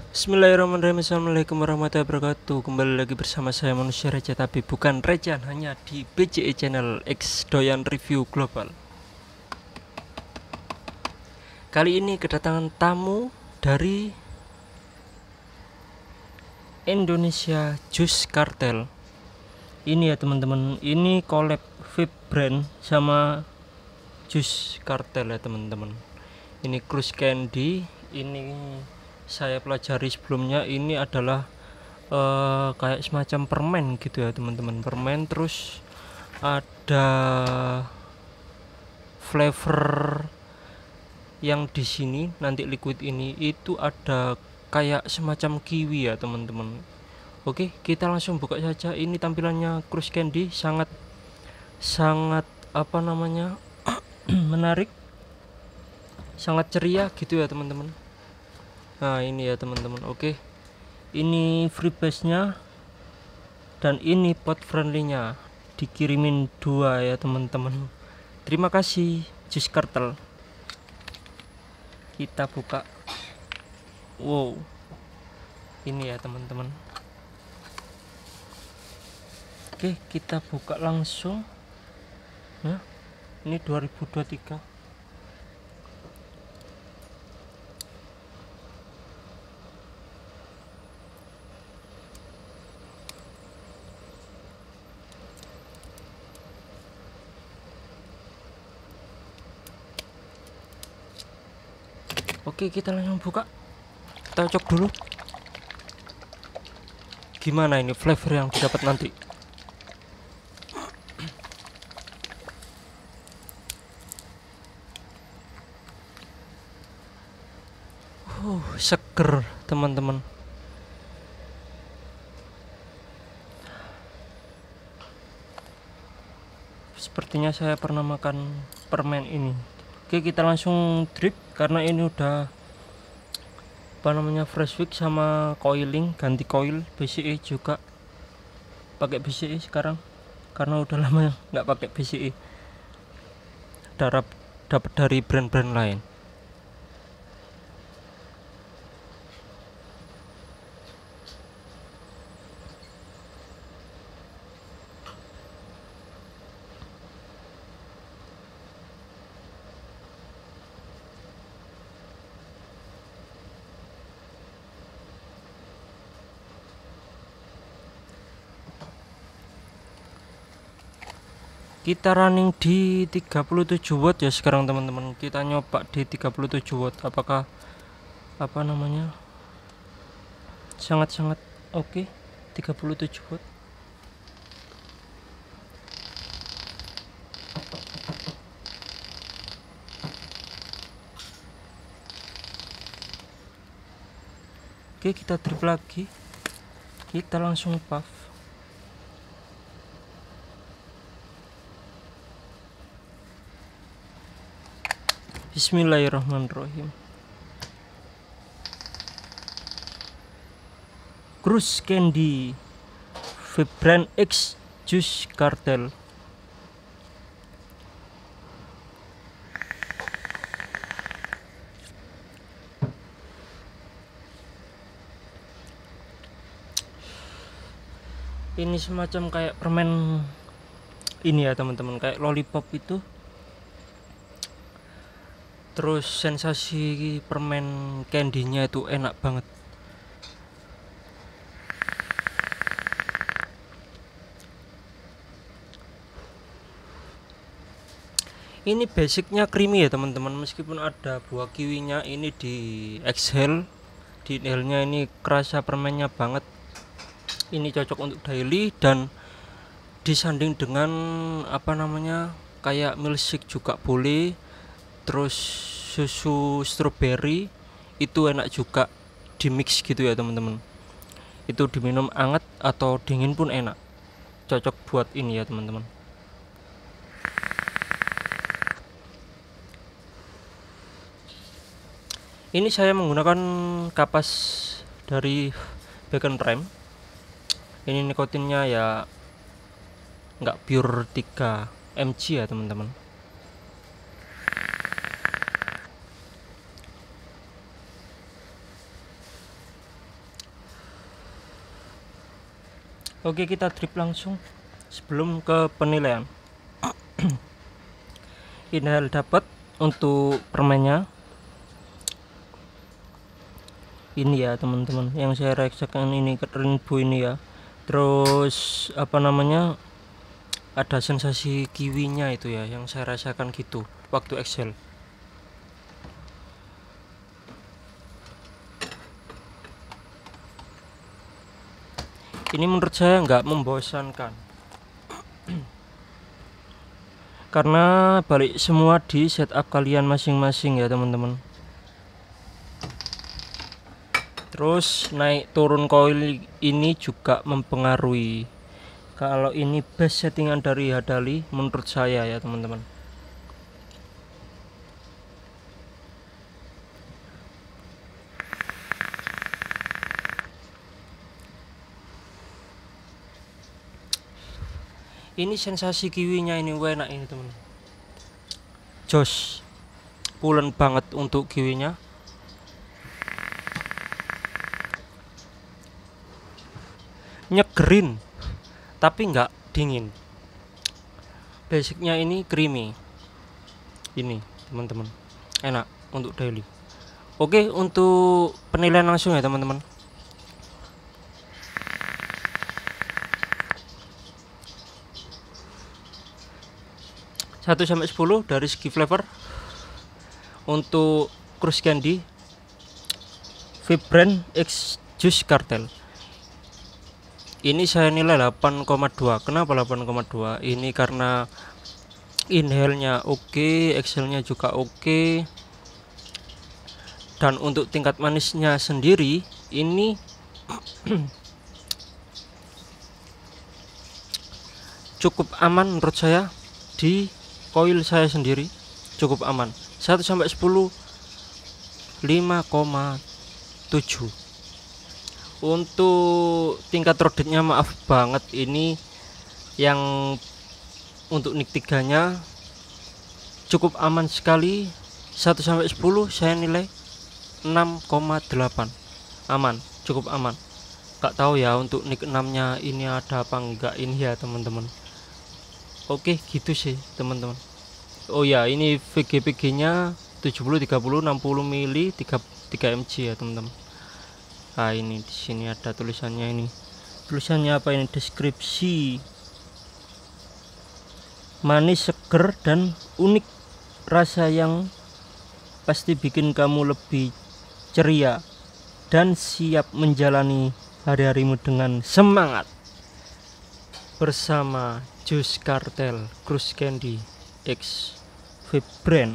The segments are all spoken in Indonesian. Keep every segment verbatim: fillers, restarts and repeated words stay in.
Bismillahirrahmanirrahim. Assalamualaikum warahmatullahi wabarakatuh. Kembali lagi bersama saya, manusia receh tapi bukan recehan, hanya di B C E Channel X Doyan Review Global. Kali ini kedatangan tamu dari Indonesia Juice Cartel. Ini ya teman-teman, ini collab vape brand sama Juice Cartel ya teman-teman. Ini Cruise Candy. Ini saya pelajari sebelumnya, ini adalah uh, kayak semacam permen gitu ya teman-teman, permen. Terus ada flavor yang di sini nanti liquid ini itu ada kayak semacam kiwi ya teman-teman. Oke, kita langsung buka saja. Ini tampilannya Cruise Candy, sangat sangat apa namanya menarik, sangat ceria gitu ya teman-teman. Nah ini ya teman-teman. Oke, ini freebase nya dan ini pot friendly nya, dikirimin dua ya teman-teman. Terima kasih Juice Cartel. Kita buka. Wow, ini ya teman-teman. Oke, kita buka langsung. Nah, ini dua ribu dua puluh tiga. Oke, kita langsung buka. Kita cocok dulu. Gimana ini flavor yang didapat nanti? Uh, seger teman-teman. Sepertinya saya pernah makan permen ini. Oke, kita langsung drip karena ini udah apa namanya fresh wick sama coiling, ganti coil. B C E juga pakai B C E sekarang karena udah lama nggak pakai B C E. Darap dapat dari brand-brand lain. Kita running di tiga puluh tujuh watt ya sekarang teman-teman. Kita nyoba di tiga puluh tujuh watt, apakah apa namanya sangat-sangat oke. Okay. tiga puluh tujuh watt. Oke, kita drip lagi. Kita langsung puff. Bismillahirrahmanirrahim. Cruise Candy vape brand X Juice Cartel. Ini semacam kayak permen ini ya teman-teman, kayak lollipop itu. Terus sensasi permen candy-nya itu enak banget. Ini basicnya creamy ya teman-teman, meskipun ada buah kiwinya. Ini di exhale, di inhale-nya ini kerasa permennya banget. Ini cocok untuk daily dan disanding dengan apa namanya kayak milkshake juga boleh. Terus susu strawberry itu enak juga di mix gitu ya teman-teman. Itu diminum anget atau dingin pun enak. Cocok buat ini ya teman-teman. Ini saya menggunakan kapas dari Bacon Prime. Ini nikotinnya ya nggak pure tiga miligram ya teman-teman. Oke, kita drip langsung sebelum ke penilaian. Inhale dapat untuk permennya. Ini ya teman-teman, yang saya rasakan ini rainbow ini ya. Terus apa namanya, ada sensasi kiwinya itu ya, yang saya rasakan gitu waktu exhale. Ini menurut saya nggak membosankan karena balik semua di setup kalian masing-masing ya teman-teman. Terus naik turun coil ini juga mempengaruhi. Kalau ini best settingan dari Hadali menurut saya ya teman-teman. Ini sensasi kiwinya ini enak ini teman. Jos, pulen banget untuk kiwinya. Nyegerin, tapi nggak dingin. Basicnya ini creamy. Ini teman-teman, enak untuk daily. Oke, untuk penilaian langsung ya teman-teman. satu sampai sepuluh dari segi flavor. Untuk Crush Candy Vibrant X Juice Cartel, ini saya nilai delapan koma dua. Kenapa delapan koma dua? Ini karena inhale-nya oke, exhale-nya juga oke. Dan untuk tingkat manisnya sendiri ini cukup aman menurut saya. Di coil saya sendiri cukup aman. Satu sampai sepuluh lima koma tujuh. Untuk tingkat rodetnya maaf banget, ini yang untuk nik tiga nya cukup aman sekali. Satu sampai sepuluh saya nilai enam koma delapan. Aman, cukup aman. Gak tahu ya untuk nik enam nya ini ada apa enggak ini ya teman-teman. Oke, gitu sih teman-teman. Oh ya, ini V G P G nya tujuh puluh, tiga puluh, enam puluh mili, tiga mg ya teman-teman. Nah, ini di sini ada tulisannya ini. Tulisannya apa ini? Deskripsi. Manis, seger dan unik. Rasa yang pasti bikin kamu lebih ceria dan siap menjalani hari-harimu dengan semangat. Bersama Juice Cartel Crush Candy X Vibrant.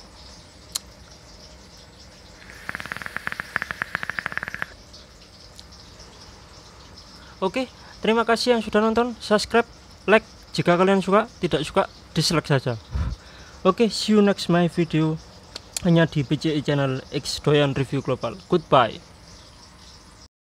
Oke, terima kasih yang sudah nonton. Subscribe, like jika kalian suka, tidak suka dislike saja. Oke, see you next my video hanya di B C I channel X Doyan Review Global. Goodbye.